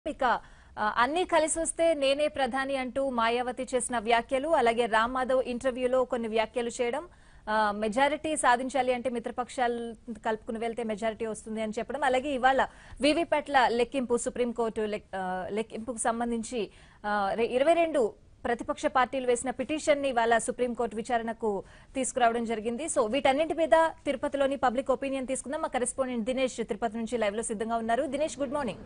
ఇక అన్ని కలిసి వస్తే నేనే ప్రధాని అంటూ మాయావతి చేసిన వ్యాఖ్యలు అలాగే రామ్ మాధవ్ ఇంటర్వ్యూలో కొన్ని వ్యాఖ్యలు చేయడం మెజారిటీ సాధించాలి అంటే మిత్రపక్షాలు కలుపుకుని వెళ్తే మెజారిటీ వస్తుంది అని చెప్పడం అలాగే ఇవాళ వీవీప్యాట్ల లెక్కింపు సుప్రీంకోర్టు లెక్కింపుకు సంబంధించి 22 ప్రతిపక్ష పార్టీలు వేసిన పిటిషన్ ని ఇవాళ సుప్రీంకోర్టు విచారణకు తీసుకురావడం జరిగింది. సో వీటన్నింటి మీద తిరుపతిలోని పబ్లిక్ ఒపీనియన్ తీసుకుందాం. మా కరెస్పాండెంట్ దినేష్ తిరుపతి నుంచి లైవ్ లో సిద్ధంగా ఉన్నారు. Dinesh, good morning.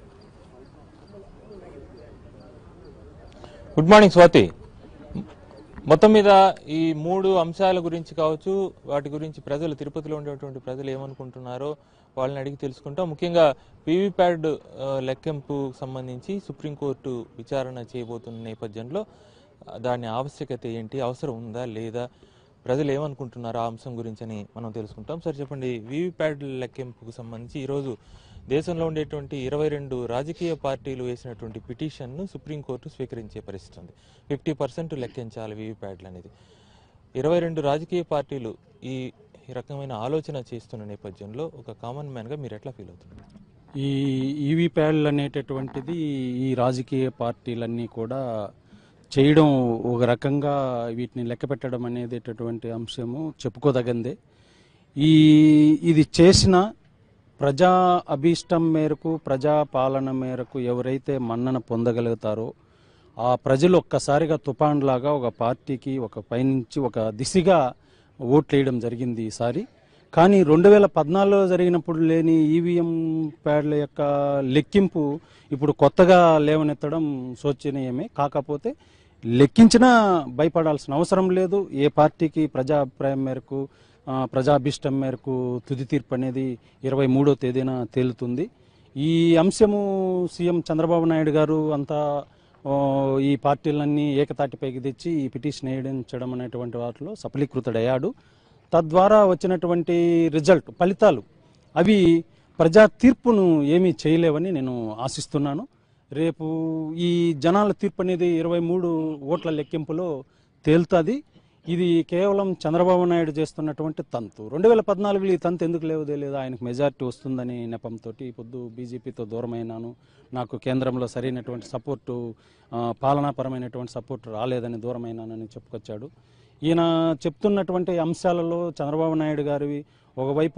Good morning Swathi. మొత్తం మీద ఈ 3 అంశాల గురించి కావచ్చు, వాటి గురించి ప్రజలు తిరుపతిలో ఉండేటువంటి ప్రజలు ఏమనుకుంటున్నారో వాళ్ళని అడిగి తెలుసుకుంటాం. ముఖ్యంగా వీవీప్యాట్ లెక్కింపు సంబంధించి సుప్రీంకోర్టు విచారణ చేయబోతున్న నేపథ్యంలో దాని ఆవశ్యకత ఏంటి, అవసరం ఉందా లేదా, ప్రజలు ఏమనుకుంటున్నారు ఆ అంశం గురించి అని మనం తెలుసుకుంటాం. సరే చెప్పండి, వీవీప్యాట్ లెక్కింపుకు సంబంధించి ఈరోజు దేశంలో ఉండేటువంటి 22 రాజకీయ పార్టీలు వేసినటువంటి పిటిషన్ను సుప్రీంకోర్టు స్వీకరించే పరిస్థితి ఉంది. 50% లెక్కించాలి వీవీప్యాట్లు అనేది. 22 రాజకీయ పార్టీలు ఈ రకమైన ఆలోచన చేస్తున్న నేపథ్యంలో ఒక కామన్ మ్యాన్గా మీరు ఎట్లా ఫీల్ అవుతున్నారు? ఈ ఈవీప్యాడ్లు అనేటటువంటిది ఈ రాజకీయ పార్టీలన్నీ కూడా చేయడం, ఒక రకంగా వీటిని లెక్క పెట్టడం అనేటటువంటి అంశము చెప్పుకోదగిందే. ఇది చేసిన ప్రజా అభీష్టం మేరకు, ప్రజా పాలన మేరకు ఎవరైతే మన్నన పొందగలుగుతారో ఆ ప్రజలు ఒక్కసారిగా తుఫాన్లాగా ఒక పార్టీకి ఒక పైనుంచి ఒక దిశగా ఓట్లేయడం జరిగింది ఈసారి. కానీ 2014లో జరిగినప్పుడు లేని ఈవీఎం ప్యాడ్ల యొక్క లెక్కింపు ఇప్పుడు కొత్తగా లేవనెత్తడం శోచనీయమే. కాకపోతే లెక్కించినా భయపడాల్సిన అవసరం లేదు. ఏ పార్టీకి ప్రజాభిప్రాయం మేరకు, ప్రజాభిష్టం మేరకు తుది తీర్పు అనేది 23వ తేదీన తేలుతుంది. ఈ అంశము సీఎం చంద్రబాబు నాయుడు గారు అంతా ఈ పార్టీలన్నీ ఏకతాటిపైకి తెచ్చి ఈ పిటిషన్ వేయించడం అనేటువంటి వాటిలో సఫలీకృతుడయ్యాడు. తద్వారా వచ్చినటువంటి ఫలితాలు అవి ప్రజా తీర్పును ఏమీ చేయలేవని నేను ఆశిస్తున్నాను. రేపు ఈ జనాల తీర్పు అనేది 23 ఓట్ల లెక్కింపులో తేలుతుంది. ఇది కేవలం చంద్రబాబు నాయుడు చేస్తున్నటువంటి తంతు. 2014లో ఈ తంతు ఎందుకు లేవదే లేదా, ఆయనకు మెజారిటీ వస్తుందని నెపంతో పొద్దు బీజేపీతో దూరమైనాను, నాకు కేంద్రంలో సరైనటువంటి సపోర్టు, పాలనాపరమైనటువంటి సపోర్టు రాలేదని దూరమైనానని చెప్పుకొచ్చాడు. ఈయన చెప్తున్నటువంటి అంశాలలో చంద్రబాబు నాయుడు గారివి ఒకవైపు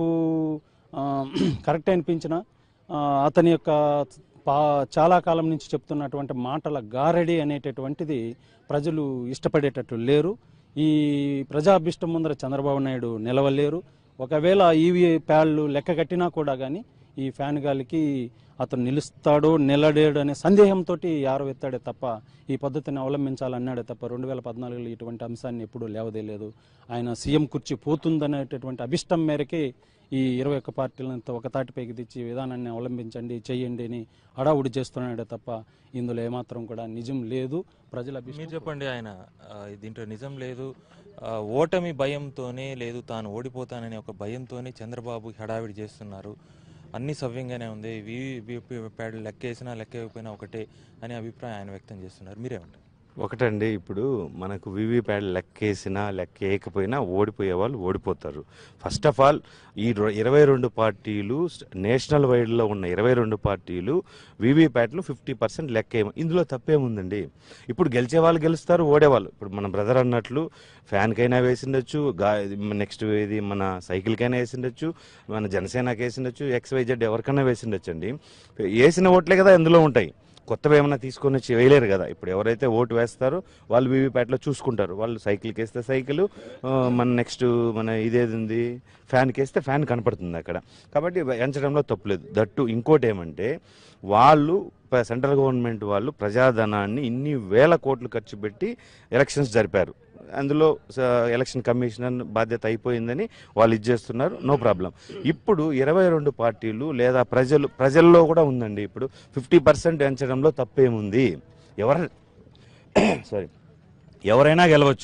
కరెక్ట్ అనిపించిన, అతని యొక్క చాలా కాలం నుంచి చెప్తున్నటువంటి మాటల గారడి అనేటటువంటిది ప్రజలు ఇష్టపడేటట్లు లేరు. ఈ ప్రజాభిష్టం ముందర చంద్రబాబు నాయుడు నిలవలేరు. ఒకవేళ ఈవీ ప్యాడ్లు లెక్క కట్టినా కూడా కానీ ఈ ఫ్యాన్ గాలికి అతను నిలుస్తాడో నిలడేడు అనే సందేహంతో ఎత్తాడే తప్ప ఈ పద్ధతిని అవలంబించాలన్నాడే తప్ప 2014లో ఇటువంటి అంశాన్ని ఎప్పుడూ లేవదేలేదు. ఆయన సీఎం కుర్చీ పోతుందనేటటువంటి అభిష్టం మేరకే ఈ 21 పార్టీలంతా ఒక తాటిపైకి తెచ్చి విధానాన్ని అవలంబించండి, చెయ్యండి అని హడావుడి చేస్తున్నాడే తప్ప ఇందులో ఏమాత్రం కూడా నిజం లేదు. ప్రజల మీరు చెప్పండి, ఆయన దీంట్లో నిజం లేదు, ఓటమి భయంతోనే, లేదు తాను ఓడిపోతాననే ఒక భయంతోనే చంద్రబాబు హడావిడి చేస్తున్నారు, అన్ని సవ్యంగానే ఉంది, వీవీప్యాట్ లెక్కేసినా లెక్కకపోయినా ఒకటే అనే అభిప్రాయం ఆయన వ్యక్తం చేస్తున్నారు. మీరేమంటారు? ఒకటండి, ఇప్పుడు మనకు వీవీప్యాట్ లెక్కేసినా లెక్కేయకపోయినా ఓడిపోయే వాళ్ళు ఓడిపోతారు. ఫస్ట్ ఆఫ్ ఆల్ ఈ 22 పార్టీలు, నేషనల్ వైడ్లో ఉన్న 22 పార్టీలు వీవీప్యాట్లు 50% లెక్కేయము, ఇందులో తప్పేముందండి? ఇప్పుడు గెలిచే వాళ్ళు గెలుస్తారు, ఓడేవాళ్ళు ఇప్పుడు మన బ్రదర్ అన్నట్లు ఫ్యాన్కైనా వేసిండొచ్చు, నెక్స్ట్ ఇది మన సైకిల్కైనా వేసిండొచ్చు, మన జనసేనకి వేసిండొచ్చు, XYZ ఎవరికైనా వేసిండొచ్చు అండి. వేసిన ఓట్లే కదా ఎందులో ఉంటాయి, కొత్తవి ఏమైనా తీసుకొని వచ్చి వేయలేరు కదా. ఇప్పుడు ఎవరైతే ఓటు వేస్తారో వాళ్ళు వీవీప్యాట్లో చూసుకుంటారు. వాళ్ళు సైకిల్కి వేస్తే సైకిల్, మన నెక్స్ట్ మన ఇదేది ఉంది ఫ్యాన్కి వేస్తే ఫ్యాన్ కనపడుతుంది అక్కడ. కాబట్టి ఎంచడంలో తప్పులేదు. దట్టు ఇంకోటి ఏమంటే, వాళ్ళు సెంట్రల్ గవర్నమెంట్ వాళ్ళు ప్రజాధనాన్ని ఇన్ని వేల కోట్లు ఖర్చు పెట్టి ఎలక్షన్స్ జరిపారు. అందులో ఎలక్షన్ కమిషనర్ బాధ్యత అయిపోయిందని వాళ్ళు ఇచ్చేస్తున్నారు, నో ప్రాబ్లం. ఇప్పుడు 22 పార్టీలు లేదా ప్రజల్లో కూడా ఉందండి. ఇప్పుడు 50% ఎంచడంలో తప్పేముంది? ఎవరైనా గెలవచ్చు.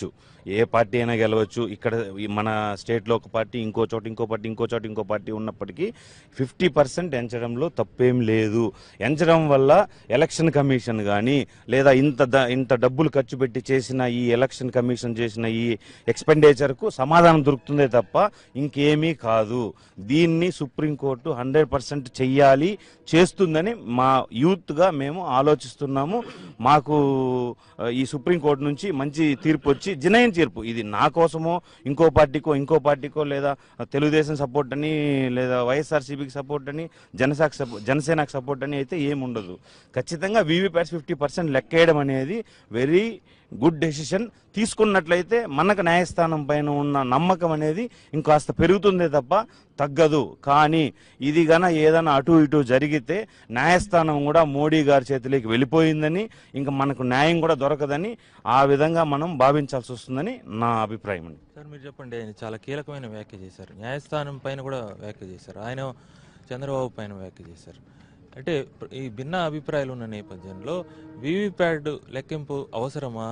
ఏ పార్టీ అయినా గెలవచ్చు. ఇక్కడ మన స్టేట్లో ఒక పార్టీ, ఇంకో చోట ఇంకో పార్టీ, ఇంకో చోట ఇంకో పార్టీ ఉన్నప్పటికీ 50% ఎంచడంలో తప్పేం లేదు. ఎంచడం వల్ల ఎలక్షన్ కమిషన్ కానీ లేదా ఇంత డబ్బులు ఖర్చు పెట్టి చేసిన ఈ ఎలక్షన్ కమిషన్ చేసిన ఈ ఎక్స్పెండిచర్కు సమాధానం దొరుకుతుందే తప్ప ఇంకేమీ కాదు. దీన్ని సుప్రీంకోర్టు 100% చెయ్యాలి, చేస్తుందని మా యూత్గా మేము ఆలోచిస్తున్నాము. మాకు ఈ సుప్రీంకోర్టు నుంచి మంచి తీర్పు వచ్చి, జినైన్ తీర్పు, ఇది నా కోసమో ఇంకో పార్టీకో లేదా తెలుగుదేశం సపోర్ట్ అని లేదా వైఎస్ఆర్సీపీకి సపోర్ట్ అని జనసేనకు సపోర్ట్ అని అయితే ఏముండదు. ఖచ్చితంగా వీవీప్యాట్స్ 50% లెక్కేయడం అనేది వెరీ గుడ్ డెసిషన్. తీసుకున్నట్లయితే మనకు న్యాయస్థానం పైన ఉన్న నమ్మకం అనేది ఇంకాస్త పెరుగుతుందే తప్ప తగ్గదు. కానీ ఇది గన ఏదైనా అటు ఇటు జరిగితే న్యాయస్థానం కూడా మోడీ గారి చేతిలోకి వెళ్ళిపోయిందని, ఇంకా మనకు న్యాయం కూడా దొరకదని ఆ విధంగా మనం భావించాల్సి వస్తుందని నా అభిప్రాయం అండి. సార్ మీరు చెప్పండి, ఆయన చాలా కీలకమైన వ్యాఖ్య చేశారు. న్యాయస్థానం పైన కూడా వ్యాఖ్య చేశారు, ఆయన చంద్రబాబు పైన వ్యాఖ్య చేశారు. అంటే ఈ భిన్న అభిప్రాయాలు ఉన్న నేపథ్యంలో వీవీప్యాట్ లెక్కింపు అవసరమా?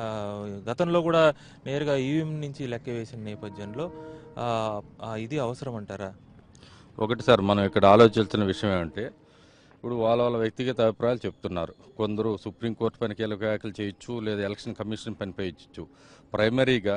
గతంలో కూడా నేరుగా ఈవీఎం నుంచి లెక్క వేసిన నేపథ్యంలో ఇది అవసరం అంటారా? ఒకటి సార్, మనం ఇక్కడ ఆలోచించిన విషయం ఏమంటే, ఇప్పుడు వాళ్ళ వ్యక్తిగత అభిప్రాయాలు చెప్తున్నారు. కొందరు సుప్రీంకోర్టు పైన కీలక వ్యాఖ్యలు చేయొచ్చు, లేదా ఎలక్షన్ కమిషన్ పైన చేయొచ్చు. ప్రైమరీగా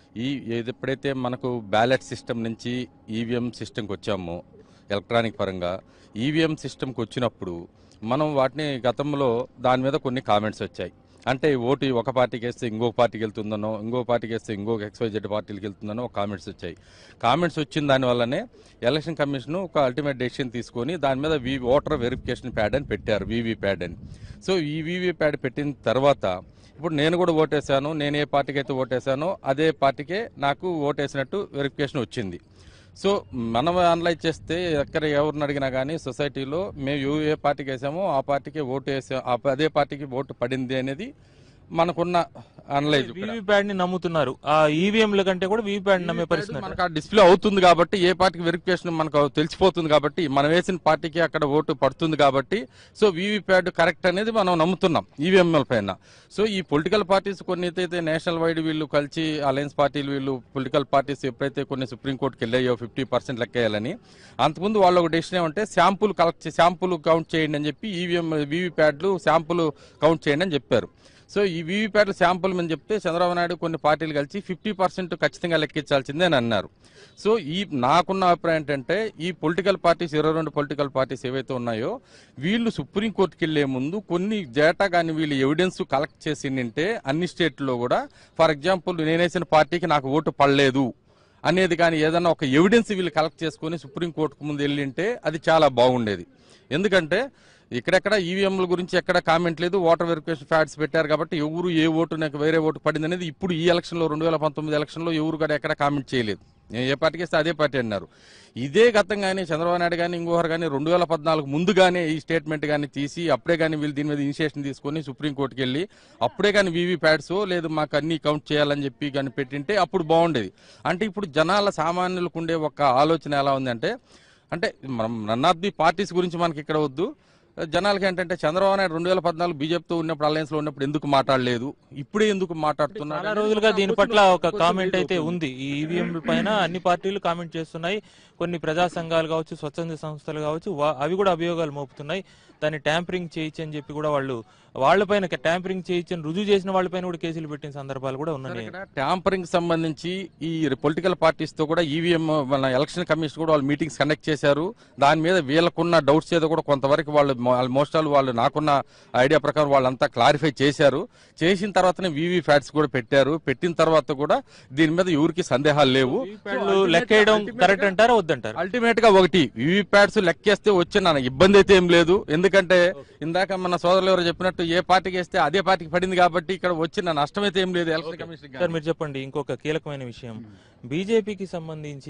ఎప్పుడైతే మనకు బ్యాలెట్ సిస్టమ్ నుంచి ఈవీఎం సిస్టమ్కి వచ్చామో, ఎలక్ట్రానిక్ పరంగా ఈవీఎం సిస్టమ్కి వచ్చినప్పుడు మనం వాటిని గతంలో దాని మీద కొన్ని కామెంట్స్ వచ్చాయి. అంటే ఓటు ఒక పార్టీకి వేస్తే ఇంకొక పార్టీకి వెళ్తుందనో, ఇంకో పార్టీకి వేస్తే ఇంకొక XYZ పార్టీకి వెళ్తుందనో కామెంట్స్ వచ్చాయి. కామెంట్స్ వచ్చిన దానివల్లనే ఎలక్షన్ కమిషన్ ఒక అల్టిమేట్ డెసిషన్ తీసుకొని దాని మీద ఓటర్ వెరిఫికేషన్ ప్యాడ్ అని పెట్టారు, VVPAT అని. సో ఈ VVPAT పెట్టిన తర్వాత ఇప్పుడు నేను కూడా ఓటేసాను, నేను ఏ పార్టీకి అయితే ఓటేసానో అదే పార్టీకే నాకు ఓటేసినట్టు వెరిఫికేషన్ వచ్చింది. సో మనం అనలైజ్ చేస్తే ఎక్కడ ఎవరిని అడిగినా కానీ సొసైటీలో మేము ఏ పార్టీకి వేసామో ఆ పార్టీకి ఓటు వేసాం, అదే పార్టీకి ఓటు పడింది అనేది మనకున్న అనలైజ్. వీవీప్యాట్ ని నమ్ముతున్నారు, ఆ ఈవీఎంల కంటే కూడా వీవీప్యాట్ నమ్మే పరిస్థితి. మనకు ఆ డిస్ప్లే అవుతుంది కాబట్టి, ఏ పార్టీకి వెరిఫికేషన్ మనకు తెలిసిపోతుంది కాబట్టి, మనం వేసిన పార్టీకి అక్కడ ఓటు పడుతుంది కాబట్టి, సో వీవీప్యాట్ కరెక్ట్ అనేది మనం నమ్ముతున్నాం ఈవీఎంల పైన. సో ఈ పొలిటికల్ పార్టీస్ కొన్ని అయితే నేషనల్ వైడ్ వీళ్ళు కలిసి అలయన్స్ పార్టీలు వీళ్ళు పొలిటికల్ పార్టీస్ ఎప్పుడైతే కొన్ని సుప్రీంకోర్టుకి వెళ్ళాయో 50% లెక్కేయాలని, అంతకుముందు వాళ్ళు ఒక డెసిషన్ ఏమంటే శాంపుల్ కౌంట్ చేయండి అని చెప్పి వీవీప్యాట్లు శాంపుల్ కౌంట్ చేయండి అని చెప్పారు. సో ఈ వీవీప్యాట్లు శాంపుల్ అని చెప్తే చంద్రబాబు నాయుడు కొన్ని పార్టీలు కలిసి 50% ఖచ్చితంగా లెక్కించాల్సిందే అని అన్నారు. సో నాకున్న అభిప్రాయం ఏంటంటే, ఈ పొలిటికల్ పార్టీస్ 22 పొలిటికల్ పార్టీస్ ఏవైతే ఉన్నాయో వీళ్ళు సుప్రీంకోర్టుకి వెళ్లే ముందు కొన్ని డేటా కానీ వీళ్ళు ఎవిడెన్స్ కలెక్ట్ చేసిందంటే అన్ని స్టేట్లో కూడా, ఫర్ ఎగ్జాంపుల్ నేనేసిన పార్టీకి నాకు ఓటు పడలేదు అనేది కానీ ఏదన్నా ఒక ఎవిడెన్స్ వీళ్ళు కలెక్ట్ చేసుకుని సుప్రీంకోర్టుకు ముందు వెళ్ళింటే అది చాలా బాగుండేది. ఎందుకంటే ఇక్కడెక్కడ ఈవీఎంల గురించి ఎక్కడ కామెంట్ లేదు, ఓటర్ వెరిఫికేషన్ ఫ్యాట్స్ పెట్టారు కాబట్టి ఎవరు ఏ ఓటు నాకు వేరే ఓటు పడింది అనేది ఇప్పుడు ఈ ఎలక్షన్లో 2019 ఎలక్షన్లో ఎవరు కూడా ఎక్కడ కామెంట్ చేయలేదు. ఏ పార్టీకి వేస్తే అదే పార్టీ అన్నారు. ఇదే గతంగానే చంద్రబాబు నాయుడు కానీ ఇంకోరు కానీ 2014 ముందుగానే ఈ స్టేట్మెంట్ కానీ తీసి అప్పుడే కానీ వీళ్ళు దీని మీద ఇనిషియేషన్ తీసుకొని సుప్రీంకోర్టుకి వెళ్ళి అప్పుడే కానీ వీవీప్యాట్స్ లేదు మాకు అన్ని కౌంట్ చేయాలని చెప్పి కానీ పెట్టింటే అప్పుడు బాగుండేది. అంటే ఇప్పుడు జనాల సామాన్యులకు ఉండే ఒక ఆలోచన ఎలా ఉందంటే, అంటే మనం నన్ ఆఫ్ ది పార్టీస్ గురించి మనకి ఇక్కడ వద్దు, జనాలకి ఏంటంటే చంద్రబాబు నాయుడు 2014 బీజేపీతో ఉన్నప్పుడు అలయన్స్ లో ఉన్నప్పుడు ఎందుకు మాట్లాడలేదు, ఇప్పుడే ఎందుకు మాట్లాడుతున్నారు? చాలా రోజులుగా దీని పట్ల ఒక కామెంట్ అయితే ఉంది. ఈ ఈవీఎం పైన అన్ని పార్టీలు కామెంట్ చేస్తున్నాయి. కొన్ని ప్రజా సంఘాలు కావచ్చు, స్వచ్ఛంద సంస్థలు కావచ్చు, అవి కూడా అభియోగాలు మోపుతున్నాయి. దాన్ని ట్యాంపరింగ్ చేయొచ్చు అని చెప్పి కూడా వాళ్ళపైన ట్యాంపరింగ్ చేయొచ్చని రుజువు చేసిన వాళ్ళపైన కూడా కేసులు పెట్టిన సందర్భాలు కూడా ఉన్నాయి. ట్యాంపరింగ్ సంబంధించి ఈ పొలిటికల్ పార్టీస్ తో కూడా ఈవీఎం మన ఎలక్షన్ కమిషన్ కూడా వాళ్ళు మీటింగ్స్ కండక్ట్ చేశారు. దాని మీద వీళ్ళకున్న డౌట్స్ ఏదో కూడా కొంతవరకు వాళ్ళు ఆల్మోస్ట్ వాళ్ళు నాకున్న ఐడియా ప్రకారం వాళ్ళంతా క్లారిఫై చేశారు. చేసిన తర్వాతనే వీవీప్యాట్స్ కూడా పెట్టారు. పెట్టిన తర్వాత కూడా దీని మీద ఎవరికి సందేహాలు లేవు. లెక్కేయడం కరెక్ట్ అంటారా వద్దంటారు? అల్టిమేట్ గా ఒకటి వీవీప్యాట్స్ లెక్కేస్తే వచ్చిన ఇబ్బంది అయితే ఏం లేదు. ఎందుకంటే ఇందాక మన సోదరులు ఎవరు చెప్పినట్టు ఏ పార్టీకి వేస్తే అదే పార్టీకి పడింది కాబట్టి ఇక్కడ వచ్చిన నష్టం అయితే ఏం లేదు ఎలక్షన్ కమిషన్. సార్ మీరు చెప్పండి, ఇంకొక కీలకమైన విషయం, బీజేపీకి సంబంధించి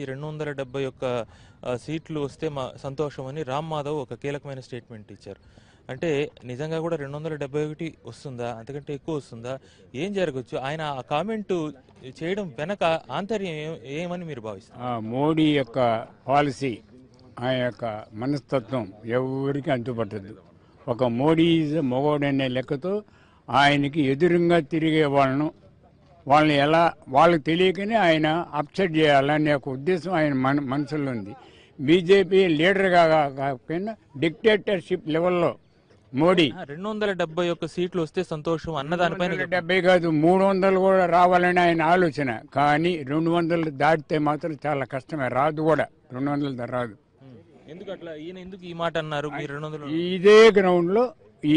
271 సీట్లు వస్తే మా సంతోషం అని రామ్ మాధవ్ ఒక కీలకమైన స్టేట్మెంట్ ఇచ్చారు. అంటే నిజంగా కూడా 271 వస్తుందా, అంతకంటే ఎక్కువ వస్తుందా, ఏం జరగచ్చు? ఆయన ఆ కామెంట్ చేయడం వెనక ఆంతర్యం ఏమని మీరు భావిస్తారు? మోడీ యొక్క పాలసీ, ఆయన యొక్క మనస్తత్వం ఎవరికి అంతుపట్టదు. ఒక మోడీ మగోడనే లెక్కతో ఆయనకి ఎదురుగా తిరిగే వాళ్ళను వాళ్ళని ఎలా వాళ్ళకి తెలియకనే ఆయన అప్సెట్ చేయాలనే ఒక ఉద్దేశం ఆయన మనసులో ఉంది. బీజేపీ లీడర్గా కాకపోయినా డిక్టేటర్షిప్ లెవెల్లో మోడీ 271 సీట్లు వస్తే సంతోషం అన్నదానిపైన 270 కాదు 300 కూడా రావాలని ఆయన ఆలోచన. కానీ 200 దాటితే మాత్రం చాలా కష్టమే, రాదు కూడా, 200 రాదు. ఎందుకు అట్లా ఈయన ఎందుకు ఈ మాట అన్నారు? మీరు 200 ఇదే గ్రౌండ్ లో ఈ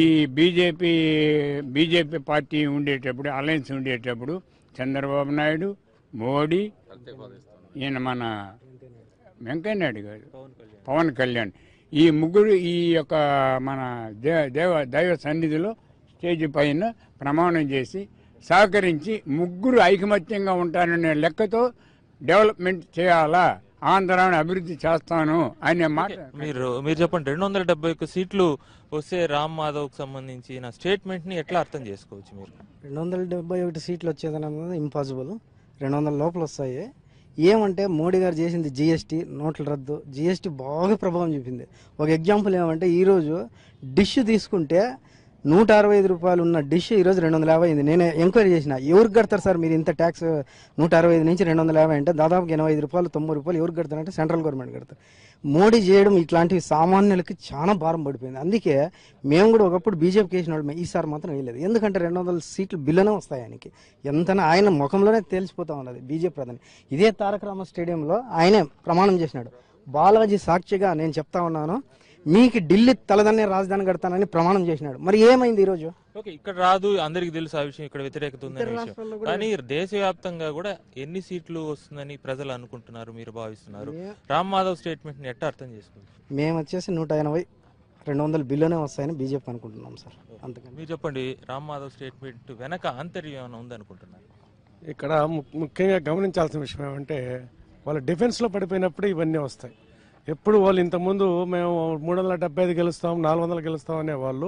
బీజేపీ పార్టీ ఉండేటప్పుడు, అలయన్స్ ఉండేటప్పుడు చంద్రబాబు నాయుడు, మోడీ, ఈయన మన వెంకయ్య నాయుడు గారు, పవన్ కళ్యాణ్, ఈ ముగ్గురు ఈ యొక్క మన దైవ సన్నిధిలో స్టేజ్ పైన ప్రమాణం చేసి సహకరించి ముగ్గురు ఐకమత్యంగా ఉంటాననే లెక్కతో డెవలప్మెంట్ చేయాలా, ఆంధ్రాను అభివృద్ధి చేస్తాను అనే మాట. మీరు చెప్పండి, 271 సీట్లు వస్తే రామ్ మాధవ్ కు సంబంధించిన స్టేట్మెంట్ ని ఎట్లా అర్థం చేసుకోవచ్చు? మీరు 271 సీట్లు వచ్చేదన్నది ఇంపాసిబుల్. 200 లోపల వస్తాయి. ఏమంటే మోడీ గారు చేసింది జీఎస్టీ, నోట్ల రద్దు, జీఎస్టీ బాగా ప్రభావం చూపింది. ఒక ఎగ్జాంపుల్ ఏమంటే ఈరోజు డిష్ తీసుకుంటే 165 రూపాయలు ఉన్న డిష్ ఈరోజు 250 అయింది. నేను ఎంక్వైరీ చేసిన, ఎవరికి కడతారు సార్ మీరు ఇంత ట్యాక్స్? 165 నుంచి 250 అంటే దాదాపు 85 రూపాయలు 90 రూపాయలు ఎవరికి కడతారంటే సెంట్రల్ గవర్నమెంట్ కడతారు. మోడీ చేయడం ఇట్లాంటివి సామాన్యులకి చాలా భారం పడిపోయింది. అందుకే మేము కూడా ఒకప్పుడు బీజేపీకి వేసిన వాళ్ళు ఈసారి మాత్రం వేయలేదు. ఎందుకంటే 200 సీట్లు బిల్లునే వస్తాయి ఆయనకి. ఎంతనా ఆయన ముఖంలోనే తేల్చిపోతా ఉన్నది బీజేపీ ప్రధాని. ఇదే తారక రామ స్టేడియంలో ఆయనే ప్రమాణం చేసినాడు. బాలాజీ సాక్షిగా నేను చెప్తా ఉన్నాను, మీకు ఢిల్లీ తలదన్నే రాజధాని కడతానని ప్రమాణం చేసినాడు. మరి ఏమైంది ఈరోజు? ఓకే, ఇక్కడ రాదు, అందరికి తెలుసు ఆ విషయం, ఇక్కడ వ్యతిరేకత ఉందనే విషయం. కానీ దేశవ్యాప్తంగా కూడా ఎన్ని సీట్లు వస్తుందని ప్రజలు అనుకుంటున్నారు, మీరు భావిస్తున్నారు? రామ్ మాధవ్ స్టేట్మెంట్ ని ఎట్లా అర్థం చేసుకుంటారు? మేము వచ్చేసి 180, 200 బిల్లునే వస్తాయని బీజేపీ అనుకుంటున్నాం సార్. అంతకని మీరు చెప్పండి, రామ్ మాధవ్ స్టేట్మెంట్ వెనక ఆంతర్యం ఏమైనా ఉందనుకుంటున్నారు? ఇక్కడ ముఖ్యంగా గమనించాల్సిన విషయం ఏమంటే, వాళ్ళ డిఫెన్స్లో పడిపోయినప్పుడు ఇవన్నీ వస్తాయి. ఎప్పుడు వాళ్ళు ఇంతకుముందు మేము 375 గెలుస్తాం, 400 గెలుస్తాం అనేవాళ్ళు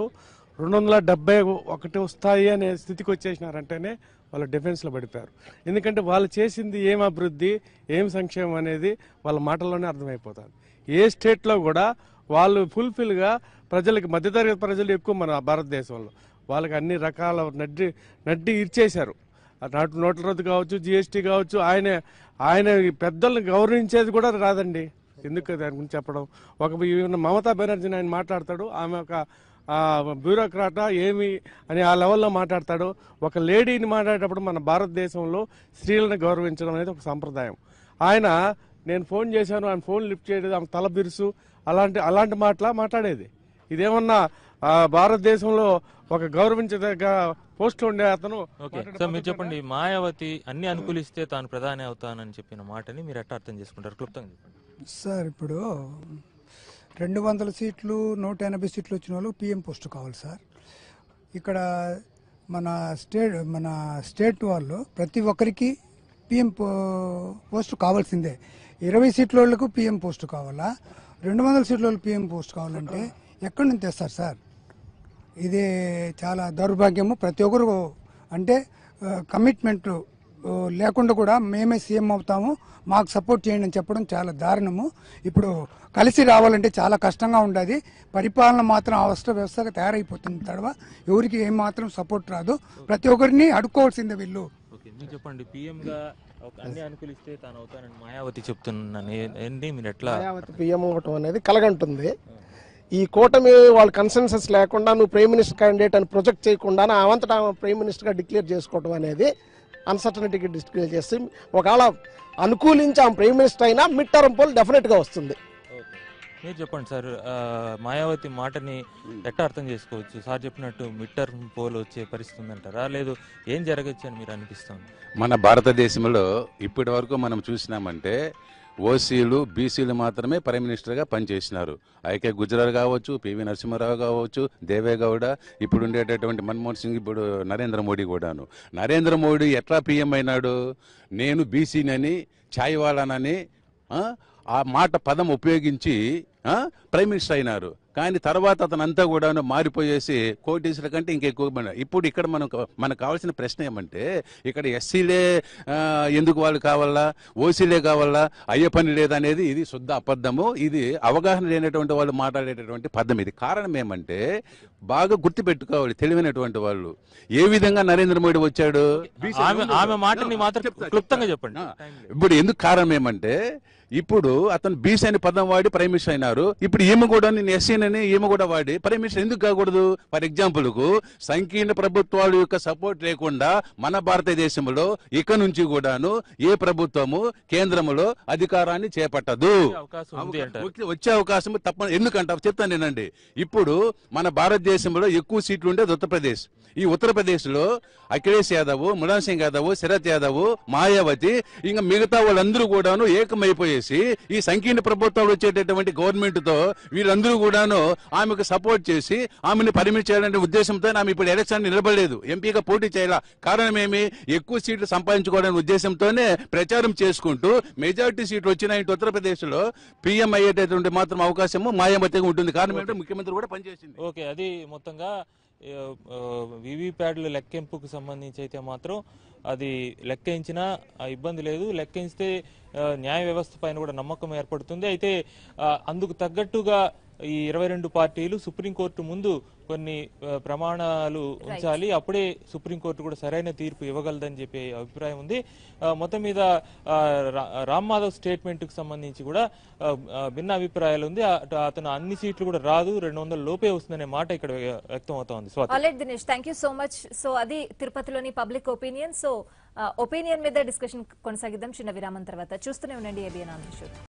271 వస్తాయి అనే స్థితికి వచ్చేసినారంటేనే వాళ్ళు డిఫెన్స్లో పడిపోయారు. ఎందుకంటే వాళ్ళు చేసింది ఏం అభివృద్ధి, ఏం సంక్షేమం అనేది వాళ్ళ మాటల్లోనే అర్థమైపోతుంది. ఏ స్టేట్లో కూడా వాళ్ళు ఫుల్ఫిల్గా ప్రజలకి, మధ్యతరగతి ప్రజలు ఎక్కువ మన భారతదేశంలో, వాళ్ళకి అన్ని రకాల నడ్డి ఇచ్చేశారు. నోట్ల రద్దు కావచ్చు, జిఎస్టీ కావచ్చు. ఆయన పెద్దల్ని గౌరవించేది కూడా రాదండి. ఎందుకు దాని గురించి చెప్పడం? ఒక మమతా బెనర్జీని ఆయన మాట్లాడతాడు, ఆమె ఒక బ్యూరోక్రాటా ఏమి అని ఆ లెవెల్లో మాట్లాడతాడు. ఒక లేడీని మాట్లాడేటప్పుడు మన భారతదేశంలో స్త్రీలను గౌరవించడం అనేది ఒక సంప్రదాయం. నేను ఫోన్ చేశాను, ఆయన ఫోన్ లిఫ్ట్ చేయలేదు, ఆమె తల బిరుసు, అలాంటి మాట్లాడేది. ఇదేమన్నా భారతదేశంలో ఒక గౌరవించదగ్గ పోస్ట్ ఉండే అతను. మీరు చెప్పండి, మాయావతి అన్ని అనుకూలిస్తే తాను ప్రధాని అవుతానని చెప్పిన మాటని మీరు ఎట్లా అర్థం చేసుకుంటారు? క్లుప్తంగా చెప్పండి సార్. ఇప్పుడు 200 సీట్లు 180 సీట్లు వచ్చిన వాళ్ళు పిఎం పోస్ట్ కావాలి సార్. ఇక్కడ మన స్టేట్ వాళ్ళు ప్రతి ఒక్కరికి పిఎం పోస్ట్ కావాల్సిందే. 20 సీట్ల వాళ్ళకు పిఎం పోస్ట్ కావాలా, 200 సీట్ల వాళ్ళు పిఎం పోస్ట్ కావాలంటే ఎక్కడి నుంచి తెస్తారు సార్? ఇది చాలా దౌర్భాగ్యము. ప్రతి ఒక్కరు అంటే కమిట్మెంట్ లేకుండా కూడా మేమే సీఎం అవుతాము, మాకు సపోర్ట్ చేయండి అని చెప్పడం చాలా దారుణము. ఇప్పుడు కలిసి రావాలంటే చాలా కష్టంగా ఉండదు. పరిపాలన మాత్రం అవస్థ వ్యవస్థగా తయారైపోతుంది. తడవ ఎవరికి ఏం మాత్రం సపోర్ట్ రాదు, ప్రతి ఒక్కరిని అడుక్కోవాల్సిందే వీళ్ళు. చెప్పండి, పిఎం గా అన్ని అనుకూలిస్తే తాను అవుతానని మాయావతి చెప్తున్నాను, మీరు ఎట్లా? మాయావతి పిఎం అవటం అనేది కలగంటుంది. ఈ కూటమి వాళ్ళ కన్సెన్సస్ లేకుండా నువ్వు ప్రైమ్ మినిస్టర్ క్యాండిడేట్ అని ప్రొజెక్ట్ చేయకుండా అవంతటా ప్రైమ్ మినిస్టర్గా డిక్లేర్ చేసుకోవడం అనేది అన్సర్టనిటీకి డిక్లేర్ చేసి, ఒకవేళ అనుకూలించి ఆమె ప్రైమ్ మినిస్టర్ అయినా మిడ్ టర్మ్ పోల్ డెఫినెట్గా వస్తుంది. మీరు చెప్పండి సార్, మాయావతి మాటని ఎట్లా అర్థం చేసుకోవచ్చు? సార్ చెప్పినట్టు మిడ్ టర్మ్ పోల్ వచ్చే పరిస్థితి ఉందంటారా, లేదు ఏం జరగచ్చు అని మీరు అనిపిస్తుంది? మన భారతదేశంలో ఇప్పటి వరకు మనం చూసినామంటే ఓసీలు, బీసీలు మాత్రమే ప్రైమ్ మినిస్టర్గా పనిచేసినారు. ఐకే గుజరాల్ కావచ్చు, పివి నరసింహారావు కావచ్చు, దేవేగౌడ, ఇప్పుడు ఉండేటటువంటి మన్మోహన్ సింగ్, ఇప్పుడు నరేంద్ర మోడీ కూడాను. నరేంద్ర మోడీ ఎట్లా పీఎం అయినాడు? నేను బీసీనని, ఛాయ్ వాలానని ఆ పదం ఉపయోగించి ప్రైమ్ మినిస్టర్ అయినారు. కానీ తర్వాత అతనంతా కూడా మారిపోయేసి కోటీసుల కంటే ఇంకెక్కువ. ఇప్పుడు ఇక్కడ మనకు కావాల్సిన ప్రశ్న ఏమంటే, ఇక్కడ ఎస్సీలే ఎందుకు వాళ్ళు కావాలా, ఓసీలే కావాలా, అయ్యే పని లేదనేది ఇది శుద్ధ అబద్ధము. ఇది అవగాహన లేనటువంటి వాళ్ళు మాట్లాడేటటువంటి పదం. ఇది కారణం ఏమంటే, బాగా గుర్తు పెట్టుకోవాలి తెలివైనటువంటి వాళ్ళు. ఏ విధంగా నరేంద్ర మోడీ వచ్చాడు? ఆమె మాటని మాత్రం క్లుప్తంగా చెప్పండి. ఇప్పుడు ఎందుకు కారణం ఏమంటే ఇప్పుడు అతను బీసీ అని పదం వాడి ప్రైమ్ మినిస్టర్ అయినారు. ఇప్పుడు ఈమె కూడా నేను ఎస్సీన్ అని ఈమె కూడా వాడి ప్రైమ్ మినిస్టర్ ఎందుకు కాకూడదు? ఫర్ ఎగ్జాంపుల్ కు సంకీర్ణ ప్రభుత్వాల యొక్క సపోర్ట్ లేకుండా మన భారతదేశంలో ఇక నుంచి కూడాను ఏ ప్రభుత్వము కేంద్రంలో అధికారాన్ని చేపట్టదు. వచ్చే అవకాశం తప్ప ఎందుకంటే చెప్తాను నేనండి. ఇప్పుడు మన భారతదేశంలో ఎక్కువ సీట్లు ఉండేది ఉత్తరప్రదేశ్. ఈ ఉత్తరప్రదేశ్ లో అఖిలేష్ యాదవ్, ములాయం సింగ్ యాదవ్, శరత్ యాదవ్, మాయావతి ఇంకా మిగతా వాళ్ళందరూ కూడాను ఏకమైపోయేసి ఈ సంకీర్ణ ప్రభుత్వాలు వచ్చేటటువంటి గవర్నమెంట్ తో వీళ్ళందరూ కూడాను ఆమెకు సపోర్ట్ చేసి ఆమెను పరిమిట్ చేయాలనే ఉద్దేశంతో ఆమె ఇప్పుడు ఎలక్షన్ నిలబడలేదు, ఎంపీగా పోటీ చేయాల. కారణం ఏమి? ఎక్కువ సీట్లు సంపాదించుకోవాలనే ఉద్దేశంతోనే ప్రచారం చేసుకుంటూ మెజారిటీ సీట్లు వచ్చిన ఉత్తరప్రదేశ్ లో పీఎం అయ్యేటటువంటి మాత్రం అవకాశము మాయావతిగా ఉంటుంది. కారణం ఏంటంటే ముఖ్యమంత్రి కూడా పనిచేసింది. ఓకే, అది మొత్తంగా వివిప్యాడ్ల లెక్కింపుకు సంబంధించి అయితే మాత్రం అది లెక్కించినా ఇబ్బంది లేదు, లెక్కించితే న్యాయ వ్యవస్థ పైన కూడా నమ్మకం ఏర్పడుతుంది. అయితే అందుకు తగ్గట్టుగా ఈ 22 పార్టీలు సుప్రీంకోర్టు ముందు కొన్ని ప్రమాణాలు ఉంచాలి, అప్పుడే సుప్రీంకోర్టు కూడా సరైన తీర్పు ఇవ్వగలదని చెప్పే అభిప్రాయం ఉంది. మొత్తం మీద రామ్ మాధవ్ స్టేట్మెంట్ కు సంబంధించి కూడా భిన్న అభిప్రాయాలు ఉంది. అతను అన్ని సీట్లు కూడా రాదు, 200 లోపే వస్తుందనే మాట ఇక్కడ వ్యక్తం అవుతోంది. Dinesh, thank you so much. So అది తిరుపతిలోని పబ్లిక్ ఒపీనియన్. సో ఒపీనియన్ మీద డిస్కషన్ కొనసాగిద్దాం చిన్న విరామం తర్వాత. చూస్తూనే ఉండండి ఏబిఎన్ ఆంధ్రజ్యోతి.